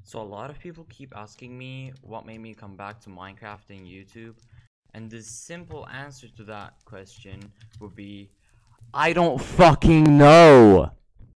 So a lot of people keep asking me what made me come back to Minecraft and YouTube, and the simple answer to that question would be, I don't fucking know!